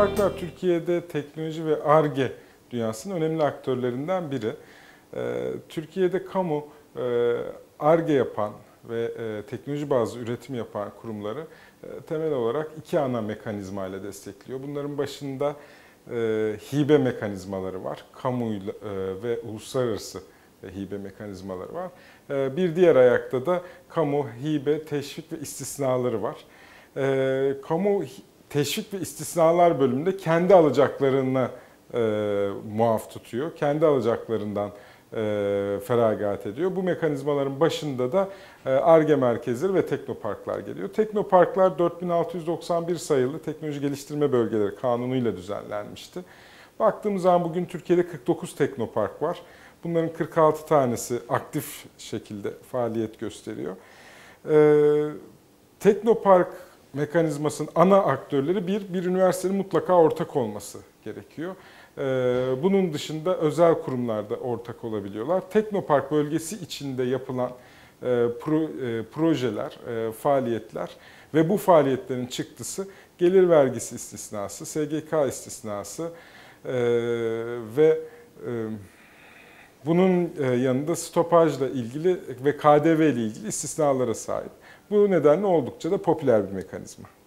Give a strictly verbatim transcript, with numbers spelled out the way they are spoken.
Teknoparklar Türkiye'de teknoloji ve Ar-Ge dünyasının önemli aktörlerinden biri. Türkiye'de kamu Ar-Ge yapan ve teknoloji bazlı üretim yapan kurumları temel olarak iki ana mekanizma ile destekliyor. Bunların başında hibe mekanizmaları var. Kamu ve uluslararası hibe mekanizmaları var. Bir diğer ayakta da kamu, hibe, teşvik ve istisnaları var. Kamu teşvik ve istisnalar bölümünde kendi alacaklarını muaf tutuyor. Kendi alacaklarından feragat ediyor. Bu mekanizmaların başında da Ar-Ge merkezleri ve teknoparklar geliyor. Teknoparklar dört bin altı yüz doksan bir sayılı Teknoloji Geliştirme Bölgeleri Kanunu'yla düzenlenmişti. Baktığımız zaman bugün Türkiye'de kırk dokuz teknopark var. Bunların kırk altı tanesi aktif şekilde faaliyet gösteriyor. Teknopark mekanizmasının ana aktörleri bir, bir üniversitenin mutlaka ortak olması gerekiyor. Bunun dışında özel kurumlar da ortak olabiliyorlar. Teknopark bölgesi içinde yapılan projeler, faaliyetler ve bu faaliyetlerin çıktısı gelir vergisi istisnası, S G K istisnası ve bunun yanında stopajla ilgili ve K D V ile ilgili istisnalara sahip. Bu nedenle oldukça da popüler bir mekanizma.